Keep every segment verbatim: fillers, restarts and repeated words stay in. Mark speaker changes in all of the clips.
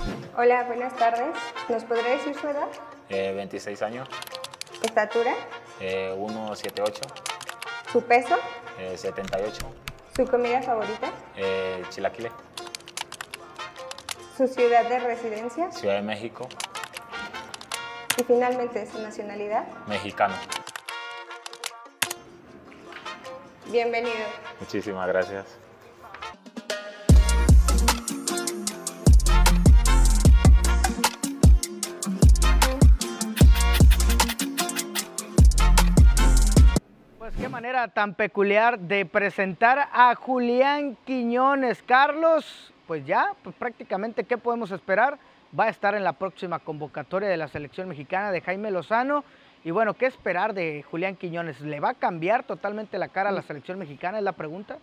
Speaker 1: Hola, buenas tardes. ¿Nos podría decir su edad?
Speaker 2: Eh, veintiséis años,
Speaker 1: ¿Estatura?
Speaker 2: eh, uno setenta y ocho,
Speaker 1: ¿Su peso?
Speaker 2: eh, setenta y ocho,
Speaker 1: ¿Su comida favorita?
Speaker 2: eh, chilaquiles,
Speaker 1: ¿Su ciudad de residencia?
Speaker 2: Ciudad de México,
Speaker 1: Y finalmente, ¿su nacionalidad?
Speaker 2: mexicano.
Speaker 1: Bienvenido.
Speaker 2: Muchísimas gracias.
Speaker 3: Pues qué manera tan peculiar de presentar a Julián Quiñones. Carlos, pues ya, pues prácticamente, ¿qué podemos esperar? Va a estar en la próxima convocatoria de la selección mexicana de Jaime Lozano. Y bueno, ¿qué esperar de Julián Quiñones? ¿Le va a cambiar totalmente la cara a la selección mexicana? Es la pregunta.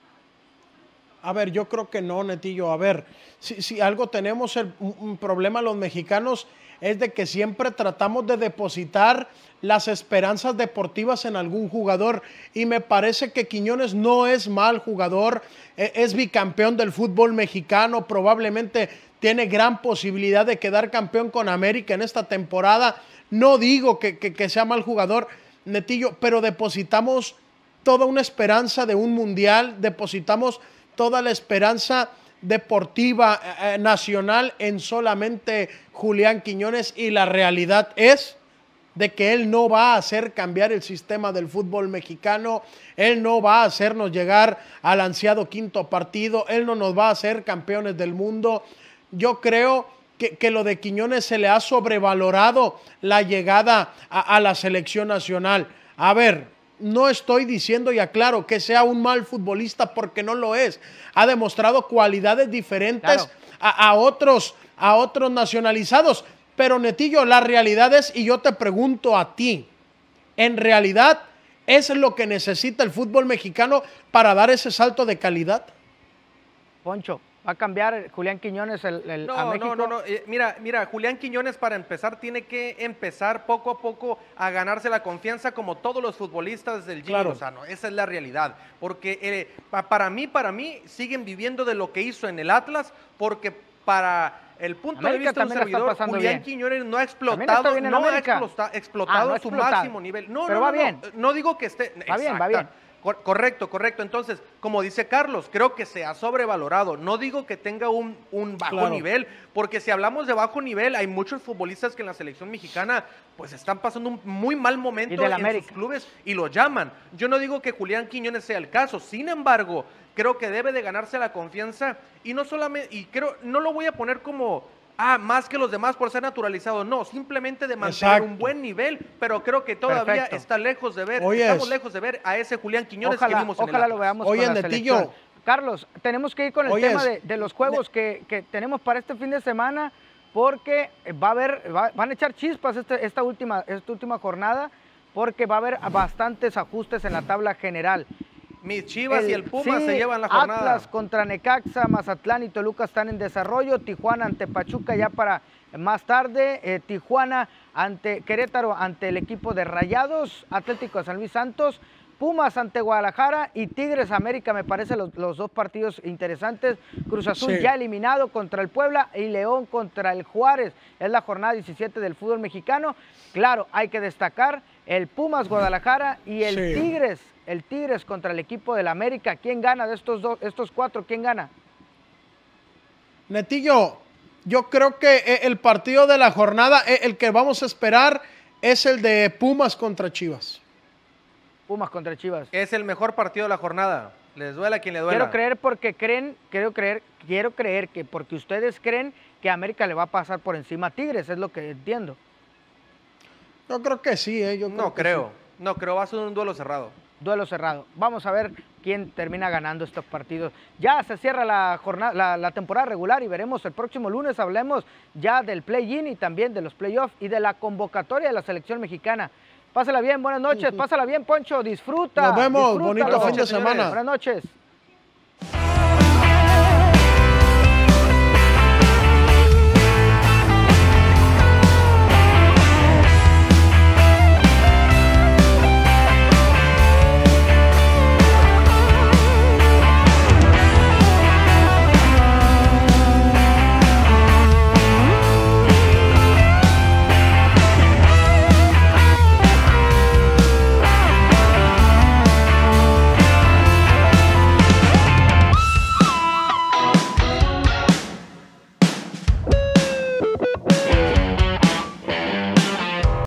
Speaker 4: A ver, yo creo que no, Netillo. A ver, si, si algo tenemos el, un, un problema los mexicanos es de que siempre tratamos de depositar las esperanzas deportivas en algún jugador y me parece que Quiñones no es mal jugador, eh, es bicampeón del fútbol mexicano, probablemente tiene gran posibilidad de quedar campeón con América en esta temporada. No digo que, que, que sea mal jugador, Netillo, pero depositamos toda una esperanza de un mundial, depositamos toda la esperanza deportiva eh, nacional en solamente Julián Quiñones y la realidad es de que él no va a hacer cambiar el sistema del fútbol mexicano, él no va a hacernos llegar al ansiado quinto partido, él no nos va a hacer campeones del mundo. Yo creo que, que lo de Quiñones se le ha sobrevalorado la llegada a, a la selección nacional. A ver, no estoy diciendo y aclaro que sea un mal futbolista porque no lo es. Ha demostrado cualidades diferentes claro. a, a, otros, a otros nacionalizados. Pero Netillo, la realidad es, y yo te pregunto a ti, ¿en realidad es lo que necesita el fútbol mexicano para dar ese salto de calidad?
Speaker 3: Poncho, ¿va a cambiar Julián Quiñones el, el,
Speaker 5: no,
Speaker 3: a México?
Speaker 5: No, no, no, eh, mira, mira, Julián Quiñones para empezar tiene que empezar poco a poco a ganarse la confianza como todos los futbolistas del Jimmy claro. Lozano, esa es la realidad, porque eh, para mí, para mí, siguen viviendo de lo que hizo en el Atlas, porque para el punto América de vista de un servidor, Julián bien. Quiñones no ha explotado, no ha explota, explotado ah, no su explotado. máximo nivel. No,
Speaker 3: Pero
Speaker 5: no,
Speaker 3: va
Speaker 5: no,
Speaker 3: bien.
Speaker 5: No, no digo que esté...
Speaker 3: Va
Speaker 5: exacta.
Speaker 3: bien, va bien.
Speaker 5: Correcto, correcto. Entonces, como dice Carlos, creo que se ha sobrevalorado. No digo que tenga un, un bajo claro. nivel, porque si hablamos de bajo nivel, hay muchos futbolistas que en la selección mexicana pues están pasando un muy mal momento en América. sus clubes y lo llaman. Yo no digo que Julián Quiñones sea el caso, sin embargo, creo que debe de ganarse la confianza y no solamente, y creo, no lo voy a poner como... Ah, más que los demás por ser naturalizado, no, simplemente de mantener Exacto. un buen nivel, pero creo que todavía Perfecto. está lejos de ver, Oyes. estamos lejos de ver a ese Julián Quiñones
Speaker 3: ojalá,
Speaker 5: que vimos en
Speaker 3: Ojalá
Speaker 5: el
Speaker 3: lo veamos
Speaker 4: Oye,
Speaker 3: con la
Speaker 4: Netillo.
Speaker 3: selección. Carlos, tenemos que ir con el
Speaker 4: Oyes.
Speaker 3: tema de, de los juegos que, que tenemos para este fin de semana, porque va a haber, va, van a echar chispas este, esta, última, esta última jornada, porque va a haber bastantes ajustes en la tabla general.
Speaker 5: Mis Chivas
Speaker 3: el,
Speaker 5: y el Pumas
Speaker 3: sí,
Speaker 5: se llevan la jornada.
Speaker 3: Atlas contra Necaxa, Mazatlán y Toluca están en desarrollo. Tijuana ante Pachuca ya para más tarde. Eh, Tijuana ante Querétaro ante el equipo de Rayados. Atlético de San Luis Santos. Pumas ante Guadalajara y Tigres América, me parece los, los dos partidos interesantes. Cruz Azul sí. ya eliminado contra el Puebla y León contra el Juárez. Es la jornada diecisiete del fútbol mexicano. Claro, hay que destacar el Pumas Guadalajara y el sí. Tigres. El Tigres contra el equipo del América. ¿Quién gana de estos dos, estos cuatro? ¿Quién gana?
Speaker 4: Netillo, yo creo que el partido de la jornada, el que vamos a esperar, es el de Pumas contra Chivas.
Speaker 3: Pumas contra Chivas.
Speaker 5: Es el mejor partido de la jornada. Les duela a quien le duela.
Speaker 3: Quiero creer porque creen, quiero creer, quiero creer que porque ustedes creen que América le va a pasar por encima a Tigres, es lo que entiendo.
Speaker 4: Yo creo que sí, ¿eh? Yo creo
Speaker 5: no
Speaker 4: que
Speaker 5: creo,
Speaker 4: sí.
Speaker 5: no creo, va a ser un duelo cerrado.
Speaker 3: Duelo cerrado. Vamos a ver quién termina ganando estos partidos. Ya se cierra la jornada, la, la temporada regular y veremos el próximo lunes, hablemos ya del play-in y también de los playoffs y de la convocatoria de la selección mexicana. Pásala bien, buenas noches, uh -huh. pásala bien, Poncho, disfruta.
Speaker 4: Nos vemos,
Speaker 3: disfruta,
Speaker 4: bonito fin de semana.
Speaker 3: Buenas noches.